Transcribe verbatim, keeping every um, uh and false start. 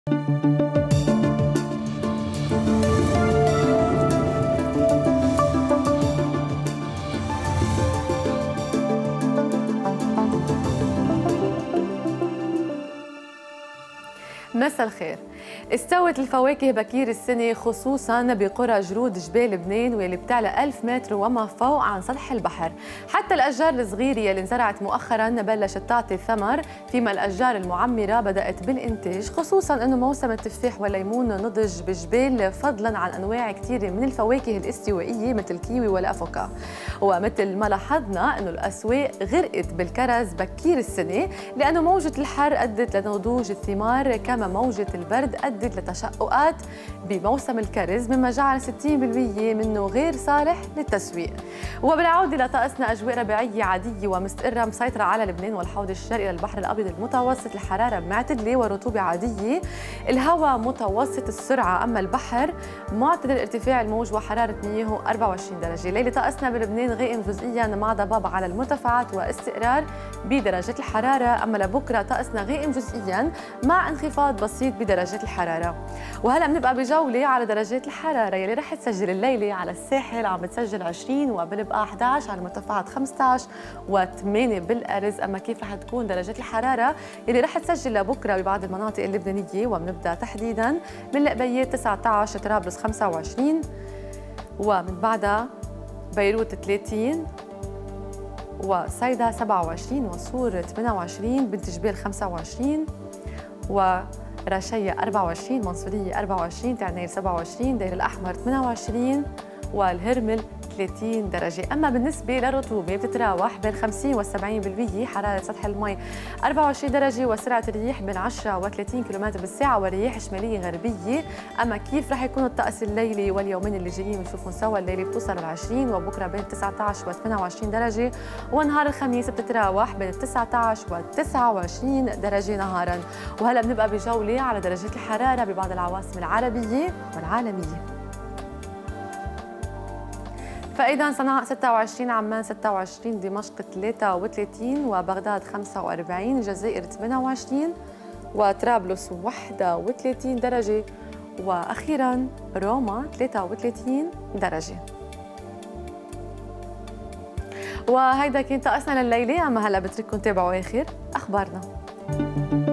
مساء الخير. استوت الفواكه بكير السنة خصوصا بقرى جرود جبال لبنان واللي بتعلى ألف متر وما فوق عن سطح البحر. حتى الأشجار الصغيرة اللي انزرعت مؤخرا بلشت تعطي ثمر، فيما الأشجار المعمرة بدأت بالإنتاج، خصوصا أنه موسم التفاح والليمون نضج بالجبال فضلا عن أنواع كثيرة من الفواكه الاستوائية مثل الكيوي والأفوكا. ومثل ما لاحظنا أنه الأسواق غرقت بالكرز بكير السنة لأنه موجة الحر أدت لنضوج الثمار، كما موجة البرد أدت لتشققات بموسم الكرز، مما جعل ستين بالمئة منه غير صالح للتسويق. وبالعودة لطقسنا أجواء ربيعية عادية ومستقرة مسيطرة على لبنان والحوض الشرقي للبحر الأبيض المتوسط، الحرارة معتدلة ورطوبة عادية، الهواء متوسط السرعة، أما البحر معتدل ارتفاع الموج وحرارة مياهه أربعة وعشرين درجة. ليلة طقسنا بلبنان غائم جزئيا مع ضباب على المرتفعات واستقرار بدرجة الحرارة، أما لبكرة طقسنا غائم جزئيا مع انخفاض بسيط بدرجات الحرارة. وهلا بنبقى بجولة على درجات الحرارة يلي رح تسجل الليلة على الساحل عم بتسجل عشرين، وبنبقى أحد عشر على المرتفعات خمسة عشر وثمانية بالأرز. أما كيف رح تكون درجات الحرارة يلي رح تسجل لبكرة ببعض المناطق اللبنانية، وبنبدأ تحديدا من القبيات تسعة عشر، طرابلس خمسة وعشرين، ومن بعدها بيروت ثلاثين، وصيدا سبعة وعشرين، وصور ثمانية وعشرين، بنت جبال خمسة وعشرين، ورشية أربعة وعشرين، منصورية أربعة وعشرين، تعنير سبعة وعشرين، دير الأحمر ثمانية وعشرين، والهرمل ثلاثين درجة. أما بالنسبة للرطوبة بتتراوح بين خمسين و سبعين بالمئة، حرارة سطح المي أربعة وعشرين درجة، وسرعة الرياح بين عشرة و ثلاثين كيلومتر بالساعة، ورياح شمالية غربية. أما كيف رح يكون الطقس الليلي واليومين اللي جايين بنشوفهم سوا، الليلة بتوصل ل عشرين، وبكرة بين تسعة عشر و ثمانية وعشرين درجة، ونهار الخميس بتتراوح بين تسعة عشر و تسعة وعشرين درجة نهارا. وهلا بنبقى بجولة على درجات الحرارة ببعض العواصم العربية والعالمية. فإذا صنعاء ستة وعشرين، عمان ستة وعشرين، دمشق ثلاثة وثلاثين، وبغداد خمسة وأربعين، الجزائر ثمانية وعشرين، وطرابلس واحد وثلاثين درجة، وأخيراً روما ثلاثة وثلاثين درجة. وهيدا كان طقسنا لليلة. أما هلا بترككم تابعوا آخر أخبارنا.